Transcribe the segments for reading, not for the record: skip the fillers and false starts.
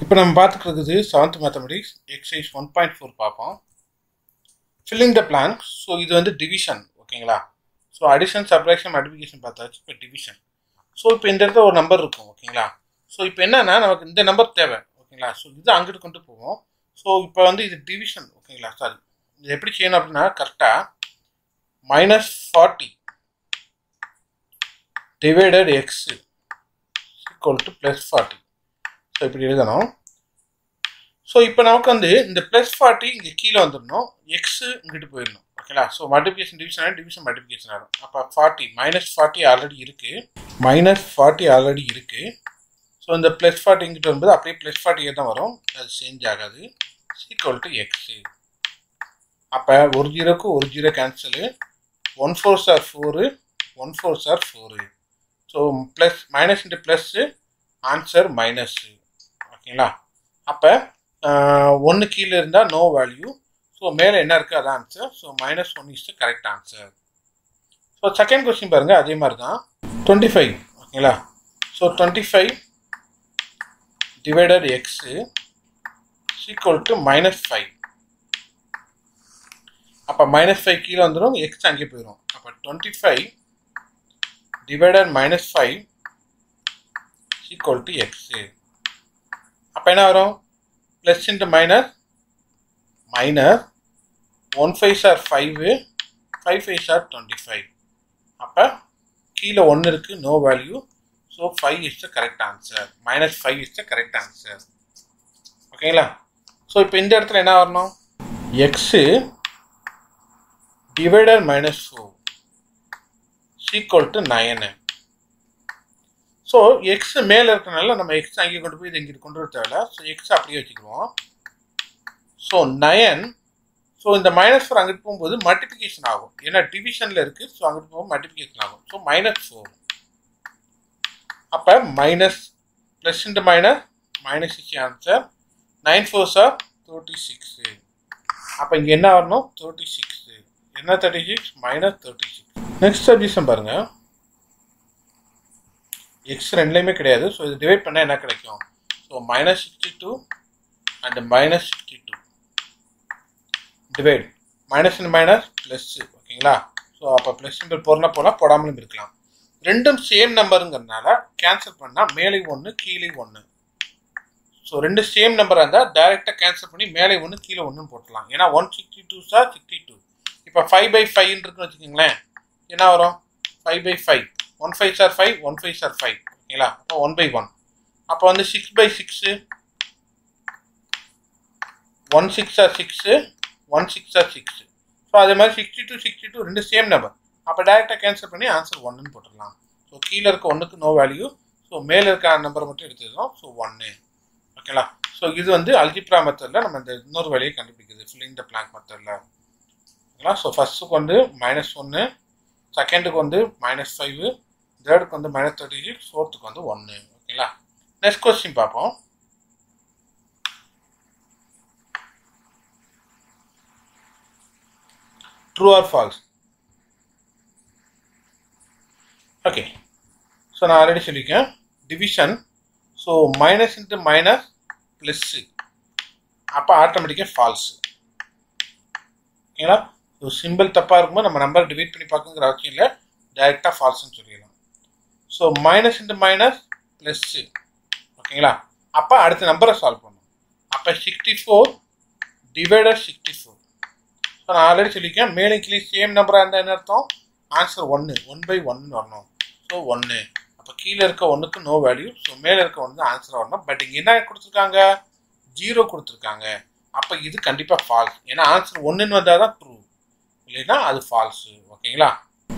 இப்போ நம்ம பார்த்துட்டு இருக்குது 7th மேத்தமெட்டிக்ஸ் எக்ஸசைஸ் 1.4 பார்ப்போம். Filling the blanks. ஸோ இது வந்து டிவிஷன், ஓகேங்களா? ஸோ அடிஷன், சப்ட்ராக்ஷன், மல்டிப்ளிகேஷன் பார்த்தாச்சு. இப்போ டிவிஷன். ஸோ இப்போ இந்த இடத்துல ஒரு நம்பர் இருக்கும், ஓகேங்களா? ஸோ இப்போ என்னன்னா நமக்கு இந்த நம்பர் தேவை, ஓகேங்களா? ஸோ இது அங்கிட்டு கொண்டு போவோம். ஸோ இப்போ வந்து இது டிவிஷன், ஓகேங்களா? சாரி, இது எப்படி செய்யணும் அப்படின்னா கரெக்டாக -40 divided x equal to +40. So இப்படி எழுதணும். ஸோ இப்போ நமக்கு வந்து இந்த +40 இங்கே கீழே வந்துடணும், எக்ஸு இங்கிட்டு போயிடணும், ஓகேங்களா? So multiplication division division multiplication ஆகும். அப்போ 40 -40 ஆல்ரெடி இருக்குது, -40 ஆல்ரெடி இருக்குது. ஸோ இந்த +40 இங்கிட்டு வரும்போது அப்படியே +40 தான் வரும், அது சேஞ்ச் ஆகாது. Equal to x. அப்போ ஒரு ஜீரோக்கு ஒரு zero cancel, 1 4s are 4, 1 4s are 4. So minus into plus, answer minus, ஓகேங்களா? அப்போ 1 கீழே இருந்தால் நோ வேல்யூ. ஸோ மேலே என்ன இருக்குது அதான் answer. So -1 is the correct answer. So second question பாருங்கள், அதே மாதிரி தான் 25, ஓகேங்களா? So 25 divided x equal to -5. அப்போ -5 கீழே வந்துடும், எக்ஸ் அங்கே போயிடும். அப்போ 25 டிவைடட் -5 ஈக்குவல் டு எக்ஸு. அப்போ என்ன வரும்? Plus into minus, 1 5s are 5, 5 5s are 25. அப்போ கீழே 1 இருக்குது, no value. So 5 is the correct answer. -5 is the correct answer, ஓகேங்களா? ஸோ இப்போ இந்த இடத்துல என்ன வரணும்? X divided -4 equal to 9. So x மேலே இருக்கிறனால நம்ம எக்ஸ் அங்கே கொண்டு போய் இது இங்கிட்டு கொண்டு வர தேவையில்ல. ஸோ எக்ஸ் அப்படியே வச்சுக்குவோம். ஸோ 9. ஸோ இந்த -4 அங்கிட்டு போகும்போது மல்டிப்ளிகேஷன் ஆகும், ஏன்னா டிவிஷனில் இருக்குது. ஸோ அங்கிட்டு போகும்போது மல்டிப்ளிகேஷன் ஆகும். ஸோ -4. அப்போ plus into minus is answer. 9 4s are 36. அப்போ இங்கே என்ன வரணும்? 36. என்ன 36? -36. நெக்ஸ்ட் சப்டிஷன் பாருங்கள். எக்ஸ் ரெண்டுலேயுமே கிடையாது. ஸோ இது டிவைட் பண்ணால் என்ன கிடைக்கும்? So -62 and -62 divide minus into minus plus, ஓகேங்களா? ஸோ அப்போ ப்ளஸ் சிம்பிள் போகிறனா போனால் போடாமலும் இருக்கலாம். ரெண்டும் சேம் நம்பருங்கிறதுனால கேன்சல் பண்ணால் மேலே 1 கீழே 1. ஸோ ரெண்டு சேம் நம்பராக இருந்தால் டைரெக்டாக கேன்சல் பண்ணி மேலே 1 கீழே 1 போட்டுடலாம். ஏன்னா 162s are 62. இப்போ 5/5 இருக்குன்னு வச்சுக்கோங்களேன், என்ன வரும்? 5/5, 1 5s are 5, 1 5s are 5, ஓகேங்களா? அப்போ 1/1. அப்போ வந்து 6/6, 1 6 are 6, 1 6 are 6. ஸோ அதே மாதிரி 62 ரெண்டு சேம் நம்பர். அப்போ டைரெக்டாக கேன்சல் பண்ணி ஆன்சர் 1ன்னு போட்டுடலாம். ஸோ கீழே இருக்க 1க்கு நோ வேல்யூ. ஸோ மேலே இருக்க நம்பரை மட்டும் எடுத்துக்கிறோம். ஸோ 1, ஓகேங்களா? ஸோ இது வந்து அல்ஜிப்ரா மெத்தடில் நம்ம இந்த இன்னொரு வேலையை கண்டுபிடிக்குது, ஃபில்லிங் த பிளாங்க் மெத்தடில், ஓகேங்களா? ஸோ ஃபர்ஸ்ட்டுக்கு வந்து -1, செகண்டுக்கு வந்து -5, தேர்டுக்கு வந்து -36, ஃபோர்த்துக்கு வந்து 1, ஓகேங்களா? நெக்ஸ்ட் கொஸ்டின் பார்ப்போம். True or false? Okay, so நான் ஆல்ரெடி சொல்லியிருக்கேன் division. So minus into minus plus, அப்போ ஆட்டோமேட்டிக்காக ஃபால்ஸு, ஓகேங்களா? ஸோ சிம்பிள் தப்பாக இருக்கும்போது நம்ம நம்பரை டிவைட் பண்ணி பார்க்குங்கிற அவசியம் இல்லை, டைரெக்டாக ஃபால்ஸ்ன்னு சொல்லிடலாம். So minus into minus plus, ஓகேங்களா? அப்போ அடுத்த நம்பரை சால்வ் பண்ணணும். அப்போ 64 டிவைடட் 64. ஸோ நான் ஆல்ரெடி சொல்லியிருக்கேன், மேலே கீழே சேம் நம்பராக இருந்தால் என்ன அர்த்தம்? ஆன்சர் 1, 1/1 வரணும். ஸோ 1. அப்போ கீழே இருக்க 1க்கு நோ வேல்யூ. ஸோ மேலே இருக்க 1 ஆன்சர் வரணும். பட் இங்கே என்ன கொடுத்துருக்காங்க? 0 கொடுத்துருக்காங்க. அப்போ இது கண்டிப்பாக ஃபால்ஸ், ஏன்னா ஆன்சர் 1ன்னு வந்தால் தான் ட்ரூ, இல்லைன்னா அது ஃபால்ஸு, ஓகேங்களா?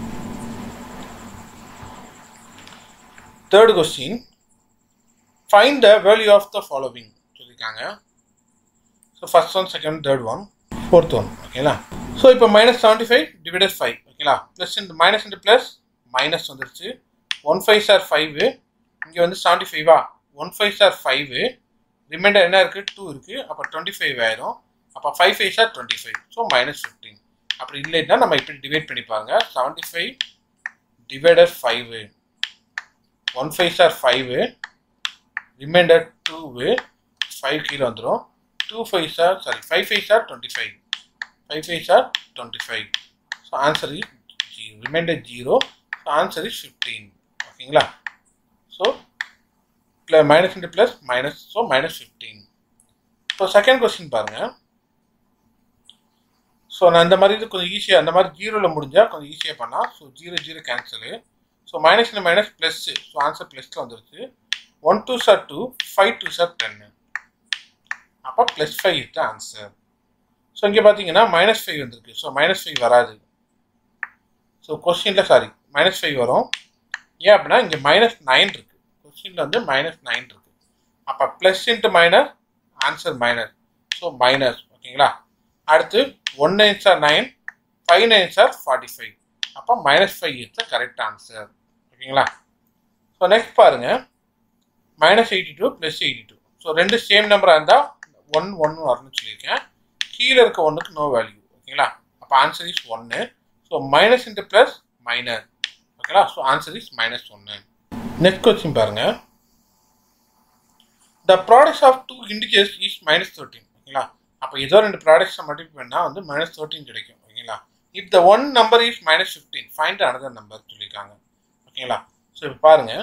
Third question, find the value of the following சொல்லியிருக்காங்க. So first one, second, third one, fourth one, ஓகேங்களா? ஸோ இப்போ -75 டிவைடட் 5, ஓகேங்களா? Plus into minus into plus minus வந்துருச்சு. 1 5s are 5, இங்கே வந்து 75, 1 5s are 5, ரிமைண்டர் என்ன இருக்குது? 2 இருக்குது. அப்போ 25 ஆயிரும். அப்போ 5 5s are 25, ஸோ -15. அப்படி இல்லைன்னா நம்ம இப்படி டிவைட் பண்ணி பாருங்க. 75 டிவைடட் 5, 1 5s are 5, remainder 2, 5 கீழே வந்துடும். 2 5s are, sorry, 5 5s are 25. 5 5s are 25. So answer is remainder 0. So answer is 15. ஓகேங்களா? So minus into plus minus, so minus 15. So second question பாருங்க. ஸோ நான் இந்த மாதிரி இது கொஞ்சம் ஈஸியாக, அந்த மாதிரி ஜீரோவில் முடிஞ்சால் கொஞ்சம் ஈஸியாக பண்ணலாம். So 0 0 cancel. ஸோ மைனஸ் இந்த மைனஸ் ப்ளஸ்ஸு. ஸோ ஆன்சர் ப்ளஸில் வந்துருச்சு. 1 2s are 2, 5 2s are 10. அப்போ plus 5 is the answer. So இங்கே பார்த்தீங்கன்னா மைனஸ் 5 வந்துருக்கு. ஸோ மைனஸ் 5 வராது. ஸோ கொஸ்டினில் சாரி மைனஸ் 5 வரும். ஏன் அப்படின்னா இங்கே மைனஸ் 9 இருக்குது. கொஸ்டினில் வந்து மைனஸ் 9 இருக்குது. அப்போ plus into minus, answer minus. So minus. ஓகேங்களா? அடுத்து 1 9s are 9, 5 9s are 45. அப்போ minus 5 is the correct answer. ஓகேங்களா? ஸோ நெக்ஸ்ட் பாருங்க, மைனஸ் 82 ப்ளஸ் 82. ஸோ ரெண்டு சேம் நம்பராக இருந்தால் 1 1 வரணும்னு சொல்லியிருக்கேன். கீழே இருக்க ஒன்றுக்கு நோ வேல்யூ. ஓகேங்களா? அப்போ answer is 1. So minus into plus minus. ஓகேங்களா? So answer is minus 1. Next question பாருங்க, the products of 2 integers is minus 13. ஓகேங்களா? அப்போ ஏதோ ரெண்டு ப்ராடக்ட்ஸை மல்டிப்ளை பண்ணால் வந்து மைனஸ் 13 கிடைக்கும். ஓகேங்களா? If the one number is minus 15, find another number சொல்லியிருக்காங்க. ஓகேங்களா? ஸோ இப்போ பாருங்க,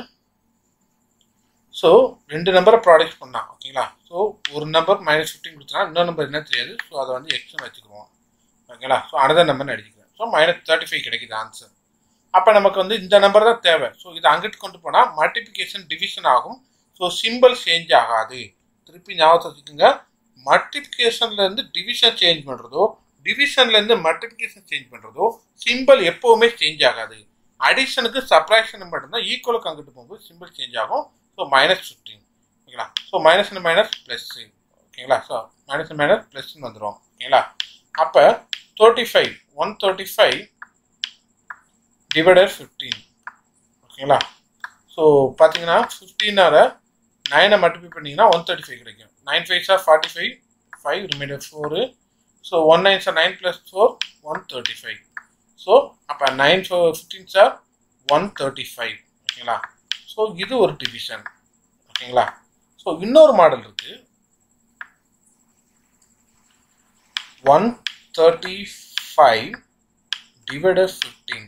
ஸோ ரெண்டு நம்பரை ப்ராடக்ட்ஸ் பண்ணலாம். ஓகேங்களா? ஸோ ஒரு நம்பர் மைனஸ் 15 கொடுத்தா இன்னொரு நம்பர் என்ன தெரியாது. ஸோ அதை வந்து எக்ஸ்னு வச்சுக்குவோம். ஓகேங்களா? ஸோ அனதர் நம்பர்னு அடிச்சுக்கிறேன். ஸோ மைனஸ் 35 கிடைக்குது ஆன்சர். அப்போ நமக்கு வந்து இந்த நம்பர் தான் தேவை. ஸோ இதை அங்கிட்டு கொண்டு போனால் மல்டிப்ளிகேஷன் டிவிஷன் ஆகும். ஸோ சிம்பிள் சேஞ்ச் ஆகாது. திருப்பி ஞாபகத்தை வச்சுக்கோங்க, மல்டிப்ளிகேஷன்லேருந்து டிவிஷன் சேஞ்ச் பண்ணுறதோ, டிவிஷன்லேருந்து மல்டிப்ளிகேஷன் சேஞ்ச் பண்ணுறதோ சிம்பிள் எப்போவுமே சேஞ்ச் ஆகாது. அடிஷனுக்கு சப்ராக்ஷன் மட்டும்தான் ஈக்குவலுக்கு அங்கிட்டு போகும்போது சிம்பிள் சேஞ்ச் ஆகும். So minus 15. ஓகேங்களா? So minus minus plus. ஓகேங்களா? ஸோ மைனஸ் மைனஸ் ப்ளஸ்ன்னு வந்துடும். ஓகேங்களா? அப்போ 35 135 டிவைடட் 15. ஓகேங்களா? ஸோ பார்த்தீங்கன்னா 15ஆல் 9 மல்டிப்ளை பண்ணிங்கன்னா 135 கிடைக்கும். 9 5s are 45, 5 remainder 4. So 1 9s are 9 plus 4, 135. So அப்போ 9 15s are 135. ஓகேங்களா? ஸோ இது ஒரு டிவிஷன். ஓகேங்களா? ஸோ இன்னொரு மாடல் இருக்கு, 135 divided 15.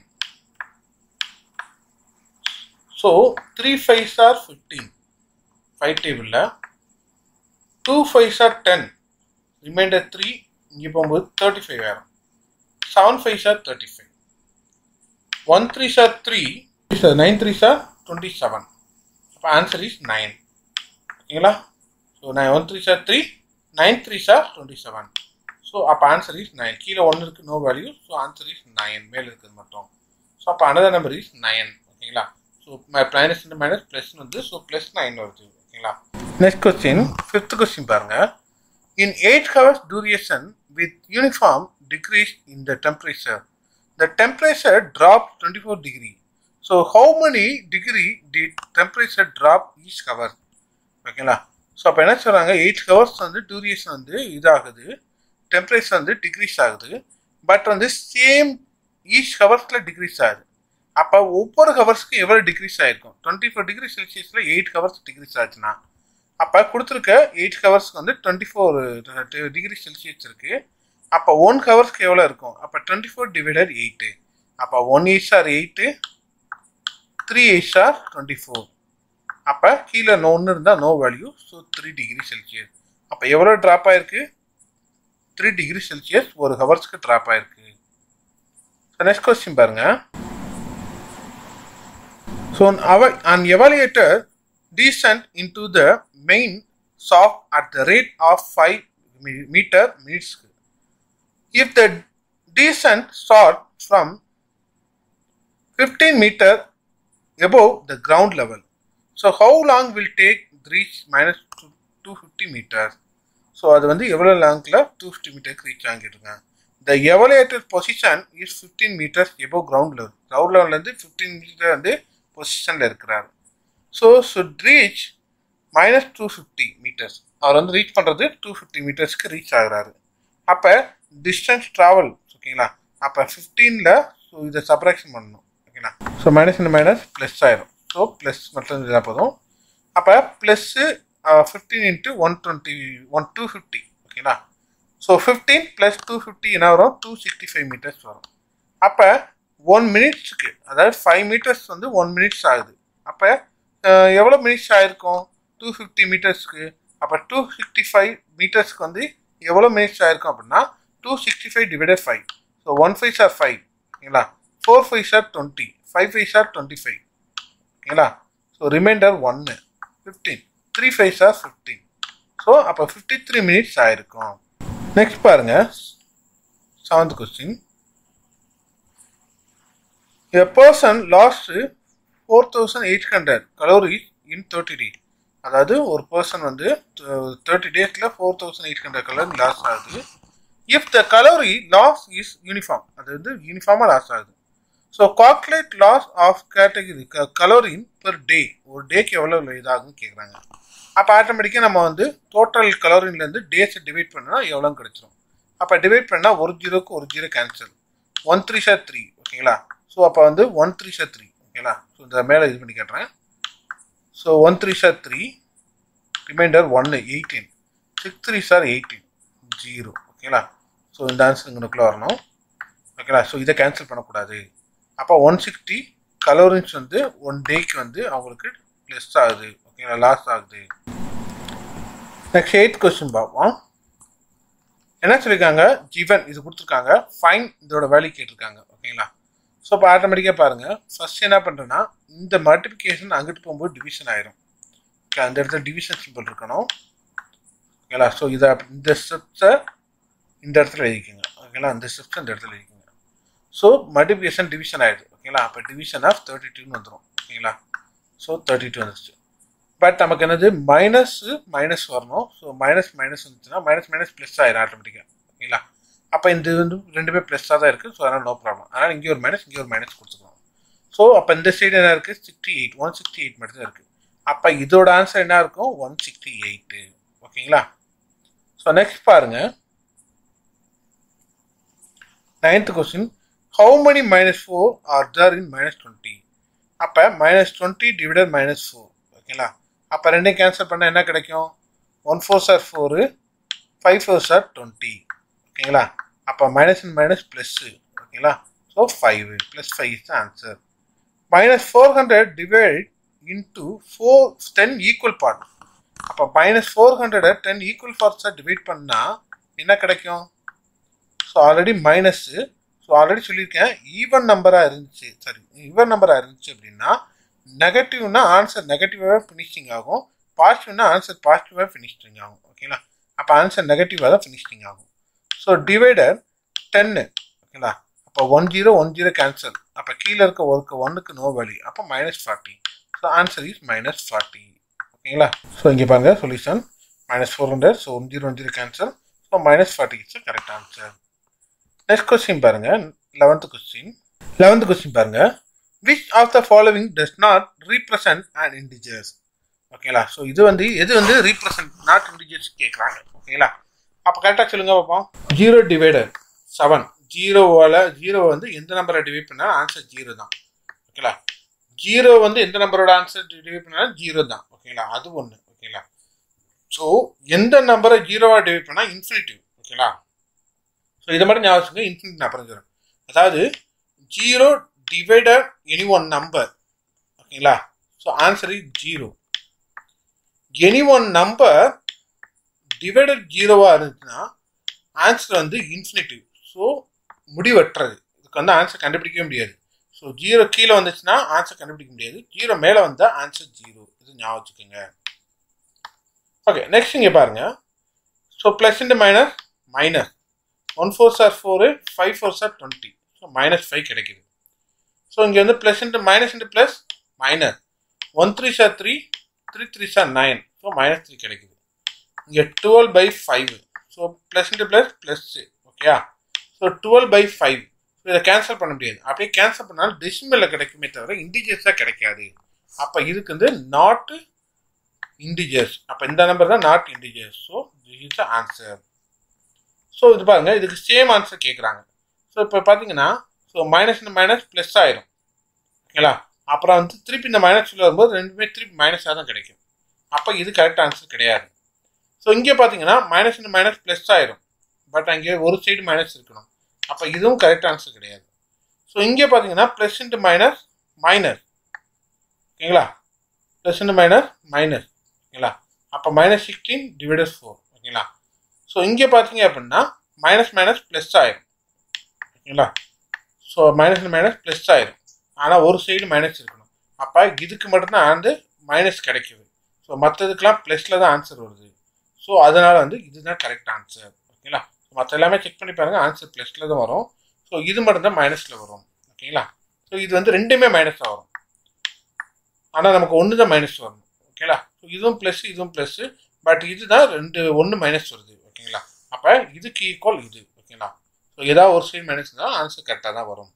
ஸோ 3 5s are 15, 5 டேபிளில் 2 5s are 10, ரிமைண்டர் 3 இங்கே போகும்போது 35 ஆயிரும். 7 5s are 35, 1 3s are 3, 9 3s are 27. அப்போ ஆன்சர் இஸ் 9. ஓகேங்களா? So 1 3s are 3, 9 3s are 27. So அப்போ ஆன்சர் இஸ் 9. கீழே 1 இருக்குது, no value. So answer is 9, மேலே இருக்குது மட்டும். ஸோ அப்போ அனதர் நம்பர் இஸ் 9. ஓகேங்களா? ஸோ மைனஸ் மைனஸ் ப்ளஸ் வந்து, ஸோ ப்ளஸ் 9 வருது. ஓகேங்களா? நெக்ஸ்ட் கொஸ்டின், 5th கொஸ்டின் பாருங்க. In 8 hours duration with uniform decrease in the temperature dropped 24 degree. So how many degree did temperature drop each hour? ஓகேங்களா? So அப்போ என்ன சொல்கிறாங்க, 8 hours வந்து duration வந்து இதாகுது, டெம்பரேச்சர் வந்து டிக்ரீஸ் ஆகுது. பட் வந்து சேம் ஈச் ஹவர்ஸில் டிக்ரீஸ் ஆகுது. அப்போ ஒவ்வொரு ஹவர்ஸ்க்கு எவ்வளோ டிக்ரீஸ் ஆகிருக்கும்? 24 டிகிரி செல்சியஸில் 8 ஹவர்ஸ் டிக்ரீஸ் ஆச்சுன்னா, அப்போ கொடுத்துருக்க 8 ஹவர்ஸ்க்கு வந்து 24 டிகிரி செல்சியஸ் இருக்குது. அப்போ 1 ஹவர்ஸ்க்கு எவ்வளோ இருக்கும்? அப்போ 24 டிவைடட் 8. அப்போ 1 8s are 8, 3 8s are 24. அப்போ கீழே 1 இருந்தால் no value. So 3 degree Celsius. அப்போ எவ்வளோ ட்ராப் ஆயிருக்கு? 3 டிகிரி செல்சியஸ் ஒரு ஹவர்ஸ்க்கு ட்ராப் ஆயிருக்கு. ஸோ நெக்ஸ்ட் கொஸ்டின் பாருங்க. So an evaluator descend into the main shaft at the rate of 5 meter minutes. If the descent starts from 15 meter above the ground level, so how long will take reach minus 250 meters? So அது வந்து எவ்வளோ லாங்கில் 250 மீட்டருக்கு reach ஆகிடுங்க. The evaluated position is 15 meters above ground level. Ground லெவல்லேருந்து 15 meter வந்து பொசிஷனில் இருக்கிறார். So should reach minus 250 meters. அவர் வந்து ரீச் பண்ணுறது 250 மீட்டர்ஸ்க்கு ரீச் ஆகுறாரு. அப்போ டிஸ்டன்ஸ் ட்ராவல். ஓகேங்களா? அப்போ 15ல் ஸோ இதை சப்ராக்ஷன் பண்ணணும். ஓகேங்களா? ஸோ மைனஸ் ப்ளஸ் ஆயிரும். ஸோ ப்ளஸ் மட்டும் இதாக போதும். அப்போ ப்ளஸ்ஸு 15 into 120 250 ஓகேங்களா. ஸோ 15 + 250 என்ன வரும் 265 மீட்டர்ஸ் வரும். அப்போ 1 மினிட்ஸுக்கு அதாவது 5 மீட்டர்ஸ் வந்து 1 மினிட்ஸ் ஆகுது. அப்போ எவ்வளோ மினிட்ஸ் ஆகிருக்கும் 250 மீட்டர்ஸ்க்கு. அப்போ 265 மீட்டர்ஸ்க்கு வந்து எவ்வளோ மினிட்ஸ் ஆகிருக்கும் அப்படின்னா 265 / 5. ஸோ 1 5s are 5 ஓகேங்களா. 4 5s are 20, 5 5s are 25 ஓகேங்களா. So remainder 1 15, 3 5s are 15. So அப்போ 53 மினிட்ஸ் ஆகிருக்கும். நெக்ஸ்ட் பாருங்க 7th question. A person lost 4800 calories in 30 days. அதாவது ஒரு பர்சன் வந்து 30 டேஸில் 4800 கலோரி லாஸ் ஆகுது. If the calorie loss is uniform, அது வந்து யூனிஃபார்மாக லாஸ் ஆகுது. So calculate loss of category கலோரின் பெர் டே, ஒரு டேக்கு எவ்வளோ இதாகுன்னு கேட்குறாங்க. அப்போ ஆட்டோமேட்டிக்காக நம்ம வந்து டோட்டல் கலோரின்லேருந்து டேஸை டிவைட் பண்ணால் எவ்வளோன்னு கிடைச்சிரும். அப்போ டிவைட் பண்ணால் ஒரு ஜீரோக்கு ஒரு ஜீரோ கேன்சல், 1 3s are 3 ஓகேங்களா. ஸோ அப்போ வந்து 1 3s are 3 ஓகேங்களா. ஸோ இந்த மேலே இது பண்ணி கேட்டுறேன். So 1 3s are 3, remainder 1 18, 6 3s are 18 0 ஓகேங்களா. ஸோ இந்த ஆன்சர் இங்கனுக்குள்ளே வரணும் ஓகேங்களா. ஸோ இதை கேன்சல் பண்ணக்கூடாது. அப்போ 160 கலோரின்ஸ் வந்து 1 டேக்கு வந்து அவங்களுக்கு ப்ளஸ் ஆகுது ஓகேங்களா, லாஸ் ஆகுது. நெக்ஸ்ட் 8th கொஸ்டின் பார்ப்போம். என்ன சொல்லியிருக்காங்க, ஜீவன் இது கொடுத்துருக்காங்க, ஃபைன் இதோட வேல்யூ கேட்டிருக்காங்க ஓகேங்களா. ஸோ இப்போ ஆட்டோமேட்டிக்காக பாருங்கள், ஃபர்ஸ்ட் என்ன பண்ணுறேன்னா இந்த மல்டிப்ளிகேஷன் அங்கிட்டு போகும்போது டிவிஷன் ஆயிரும். ஓகே, அந்த இடத்துல டிவிஷன் சிம்பிள் இருக்கணும் ஓகேங்களா. ஸோ இதை இந்த ஸ்டெப்ஸை இந்த இடத்துல எழுதிக்கோங்க ஓகேங்களா, இந்த ஸ்டெப்ஸை இந்த இடத்துல எழுதிக்கோங்க. ஸோ மல்டிப்ளிகேஷன் டிவிஷன் ஆயிடுது ஓகேங்களா. அப்போ டிவிஷன் ஆஃப் 32ன்னு வந்துடும் ஓகேங்களா. ஸோ 32 வந்துச்சு. பட் நமக்கு என்னது மைனஸ் வரணும். ஸோ மைனஸ் வந்துச்சுன்னா மைனஸ் ப்ளஸ் ஆயிரும் ஆட்டோமேட்டிக்காக ஓகேங்களா. அப்போ இந்த வந்து ரெண்டுமே ப்ளஸ்ஸாக தான் இருக்குது. ஸோ அதனால் நோ ப்ராப்ளம். அதனால் இங்கே ஒரு மைனஸ் கொடுத்துக்கலாம். ஸோ அப்போ இந்த சைடு என்ன இருக்குது 68 168 மட்டும் தான் இருக்குது. அப்போ இதோட ஆன்சர் என்ன இருக்கும் 168 ஓகேங்களா. ஸோ நெக்ஸ்ட் பாருங்க 9th question. How many -4 are there in -20? அப்போ -20 / -4 ஓகேங்களா. அப்போ ரெண்டையும் கேன்சல் பண்ணால் என்ன கிடைக்கும் 1 4s are 4, 5 4s are 20 ஓகேங்களா. அப்போ மைனஸ் ப்ளஸ்ஸு ஓகேங்களா. So 5 +5 is the answer. -400 divide into 10 equal part. அப்போ -400 10 ஈக்குவல் பார்ட்ஸாக டிவைட் பண்ணால் என்ன கிடைக்கும். So already minus, so already சொல்லியிருக்கேன் ஈவன் நம்பராக இருந்துச்சு அப்படின்னா நெகட்டிவ்னா ஆன்சர் நெகட்டிவாகவே ஃபினிஷிங் ஆகும், பாசிட்டிவ்னா ஆன்சர் பாசிட்டிவாக ஃபினிஷிங் ஆகும் ஓகேங்களா. அப்போ ஆன்சர் நெகட்டிவாக தான் ஃபினிஷிங் ஆகும். ஸோ டிவைடர் 10 ஓகேங்களா. அப்போ 1 0 1 0 கேன்சல். அப்போ கீழே இருக்க ஒர்க்கு 1க்கு நோ வேல்யூ. அப்போ -40. ஸோ ஆன்சர் இஸ் -40 ஓகேங்களா. ஸோ இங்கே பாருங்கள் சொல்யூஷன் -400. ஸோ 1 0 1 0 cancel. So -40 is correct answer. Next question பாருங்க 11th கொஸ்டின் பாருங்க. Which of the following does not represent an integers? ஓகேங்களா. ஸோ இது வந்து எது வந்து ரீப்ரசன்ட் நாட் இன்டிஜர்ஸ் கேட்குறாங்க ஓகேங்களா. அப்போ கரெக்டாக சொல்லுங்க பார்ப்போம். 0 டிவைடர் 7, 0 வந்து எந்த நம்பரை டிவைட் பண்ணால் ஆன்சர் 0 தான் ஓகேங்களா. 0 வந்து எந்த நம்பரோட ஆன்சர் டிவைட் பண்ணாலும் 0 தான் ஓகேங்களா. அது ஒன்று ஓகேங்களா. ஸோ எந்த நம்பரை 0வாக டிவைட் பண்ணால் இன்ஃபினிட்டிவ் ஓகேங்களா. ஸோ இதை மட்டும் ஞாபகம் இன்ஃபினிட் அப்புறம் சொல்கிறேன். அதாவது 0 டிவைடர் எனி ஒன் நம்பர் ஓகேங்களா. So answer is 0. Any one number divided 0வாக இருந்துச்சுன்னா ஆன்சர் வந்து இன்ஃபினிட்டிவ். ஸோ முடிவற்றது. இதுக்கு வந்து ஆன்சர் கண்டுபிடிக்கவே முடியாது. ஸோ 0 கீழே வந்துச்சுன்னா ஆன்சர் கண்டுபிடிக்க முடியாது, 0 மேலே வந்தால் ஆன்சர் 0. இது ஞாபகம் வச்சுக்கோங்க. ஓகே, நெக்ஸ்ட் இங்கே பாருங்க. So plus into minus 1 4s are 4, 5 4s are 20. So -5 கிடைக்குது. ஸோ இங்கே வந்து plus into plus minus 1 3s are 3, 3 3s are 9. So -3 கிடைக்குது. இங்கே 12/5. ஸோ ப்ளஸ் இன்ட்டு ப்ளஸ் ஓகேயா. ஸோ 12/5. ஸோ இதை கேன்சல் பண்ண முடியாது. அப்படியே கேன்சல் பண்ணாலும் டெசிமலில் கிடைக்குமே தவிர இன்டிஜர்ஸாக கிடைக்காது. அப்போ இதுக்கு வந்து நாட் இன்டிஜர்ஸ். அப்போ இந்த நம்பர் தான் not integers. So this is the answer. So இது பாருங்கள், இதுக்கு சேம் ஆன்சர் கேட்குறாங்க. ஸோ இப்போ பார்த்தீங்கன்னா ஸோ மைனஸ் ப்ளஸ் ஆயிரும் ஓகேங்களா. அப்புறம் வந்து திருப்பி இந்த மைனஸ் வரும்போது ரெண்டுமே திருப்பி மைனஸாக தான் கிடைக்கும். அப்போ இது கரெக்ட் ஆன்சர் கிடையாது. ஸோ இங்கே பார்த்தீங்கன்னா மைனஸ் இன்ட்டு மைனஸ் ப்ளஸ் ஆயிரும். பட் அங்கே ஒரு சைடு மைனஸ் இருக்கணும். அப்போ இதுவும் கரெக்ட் ஆன்சர் கிடையாது. ஸோ இங்கே பார்த்தீங்கன்னா ப்ளஸ் இன்ட்டு மைனஸ் மைனஸ், ஓகேங்களா? ப்ளஸ் இன்ட்டு மைனஸ் மைனஸ், ஓகேங்களா? அப்போ மைனஸ் 16 டிவைடட் 4, ஓகேங்களா? ஸோ இங்கே பார்த்தீங்க அப்படின்னா மைனஸ் மைனஸ் ப்ளஸ் ஆயிரும், ஓகேங்களா? ஸோ மைனஸ் மைனஸ் ப்ளஸ் ஆயிரும். ஆனால் ஒரு சைடு மைனஸ் இருக்கணும். அப்போ இதுக்கு மட்டும்தான் வந்து மைனஸ் கிடைக்குது. ஸோ மற்றதுக்கெல்லாம் ப்ளஸில் தான் ஆன்சர் வருது. ஸோ அதனால் வந்து இதுதான் கரெக்ட் ஆன்சர், ஓகேங்களா? மற்ற எல்லாமே செக் பண்ணி பாருங்கள், ஆன்சர் ப்ளஸில் தான் வரும். ஸோ இது மட்டும்தான் மைனஸில் வரும், ஓகேங்களா? ஸோ இது வந்து ரெண்டுமே மைனஸாக வரும். ஆனால் நமக்கு ஒன்று தான் மைனஸ் வரணும், ஓகேங்களா? ஸோ இதுவும் ப்ளஸ் இதுவும் ப்ளஸ்ஸு, பட் இதுதான் ஒன்று மைனஸ் வருது, ஓகேங்களா? அப்போ இதுக்கு ஈக்குவல் இது, ஓகேங்களா? ஸோ ஏதாவது ஒரு சைடு மைனஸ் தான் ஆன்சர் கரெக்டாக தான் வரும்.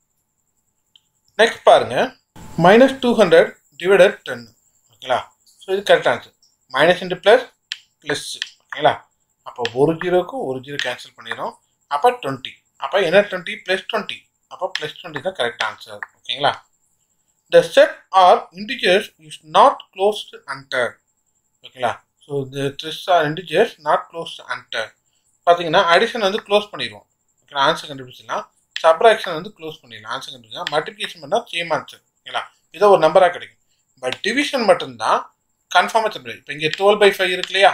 நெக்ஸ்ட் பாருங்க, மைனஸ் 200 டிவைடட் 10, ஓகேங்களா? ஸோ இது correct answer. Minus into plus plus, ஓகேங்களா? அப்போ ஒரு ஜீரோக்கு ஒரு ஜீரோ கேன்சல் பண்ணிடும். அப்போ 20. அப்போ என்ன 20 ப்ளஸ் 20, அப்போ ப்ளஸ் 20 தான் கரெக்ட் ஆன்சர், ஓகேங்களா? The set or integers is not closed until, ஓகேங்களா? So the stress or integers not closed until பார்த்தீங்கன்னா அடிஷன் வந்து க்ளோஸ் பண்ணிடுவோம், ஓகேங்களா? ஆன்சர் கண்டுபிடிச்சிடலாம். சப்ராக்ஷன் வந்து க்ளோஸ் பண்ணிடலாம், ஆன்சர் கண்டுபிடிச்சலாம். மல்டிப்ளிகேஷன் பண்ணால் சேம் ஆன்சர், ஓகேங்களா? இதோ ஒரு நம்பராக கிடைக்கும். பட் டிவிஷன் மட்டும்தான் கன்ஃபார்மாக சொல்ல. இப்போ இங்கே 12/5 இருக்கு இல்லையா,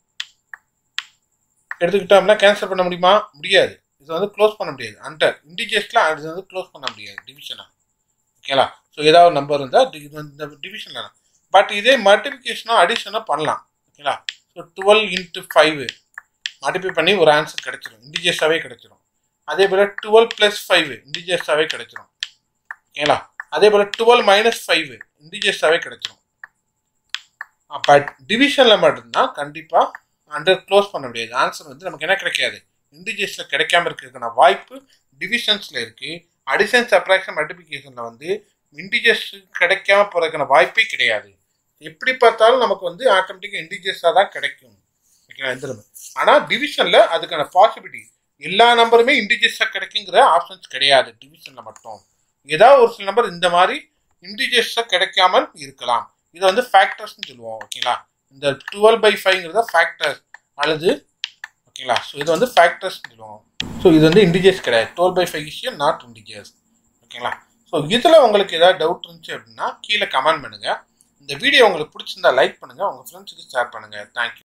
எடுத்துக்கிட்டோம்னா கேன்சல் பண்ண முடியுமா? முடியாது. இது வந்து க்ளோஸ் பண்ண முடியாது. அண்டர் இண்டிஜர்ஸ்லாம் அது வந்து க்ளோஸ் பண்ண முடியாது டிவிஷனாக, ஓகேங்களா? ஸோ ஏதாவது நம்பர் இருந்தால் இது வந்து டிவிஷனில். பட் இதே மல்டிப்ளிகேஷனோ அடிஷனோ பண்ணலாம், ஓகேங்களா? ஸோ 12 × 5 மல்டிப்ளை பண்ணி ஒரு ஆன்சர் கிடைச்சிடும், இண்டிஜர்ஸாகவே கிடைச்சிடும். அதே போல் 12 + 5 இண்டிஜர்ஸாகவே கிடைச்சிடும், ஓகேங்களா? அதே போல் 12 - 5 இண்டிஜர்ஸாகவே கிடைச்சிடும். பட் டிவிஷனில் மட்டும்தான் கண்டிப்பாக அண்டர் க்ளோஸ் பண்ண முடியாது. ஆன்சர் வந்து நமக்கு என்ன கிடைக்காது, இண்டிஜர்ஸில் கிடைக்காம இருக்கிறதுக்கான வாய்ப்பு டிவிஷன்ஸில் இருக்குது. அடிஷன் சப்ராக்ஷன் மல்டிப்ளிகேஷனில் வந்து இண்டிஜர்ஸ் கிடைக்காம போகிறதுக்கான வாய்ப்பே கிடையாது. எப்படி பார்த்தாலும் நமக்கு வந்து ஆட்டோமேட்டிக்காக இண்டிஜர்ஸாக தான் கிடைக்கும், ஓகேங்களா? எந்த நம்பர். ஆனால் டிவிஷனில் அதுக்கான பாசிபிலிட்டி எல்லா நம்பருமே இண்டிஜர்ஸாக கிடைக்குங்கிற ஆப்ஷன்ஸ் கிடையாது டிவிஷனில் மட்டும். ஏதாவது ஒரு சில நம்பர் இந்த மாதிரி இண்டிஜர்ஸாக கிடைக்காமல் இருக்கலாம். இதை வந்து ஃபேக்டர்ஸ்ன்னு சொல்லுவோம், ஓகேங்களா? இந்த 12/5ங்கிறத ஃபேக்டர்ஸ் அல்லது, ஓகேங்களா? ஸோ இது வந்து ஃபேக்டர்ஸ்ன்னு சொல்லுவோம். ஸோ இது வந்து இண்டிஜர்ஸ் கிடையாது. 12/5 இஸ் நாட் இண்டிஜர்ஸ், ஓகேங்களா? ஸோ இதில் உங்களுக்கு ஏதாவது டவுட் இருந்துச்சு அப்படின்னா கீழே கமெண்ட் பண்ணுங்கள். இந்த வீடியோ உங்களுக்கு பிடிச்சிருந்தா லைக் பண்ணுங்கள், உங்கள் ஃப்ரெண்ட்ஸுக்கு ஷேர் பண்ணுங்கள். தேங்க்யூ.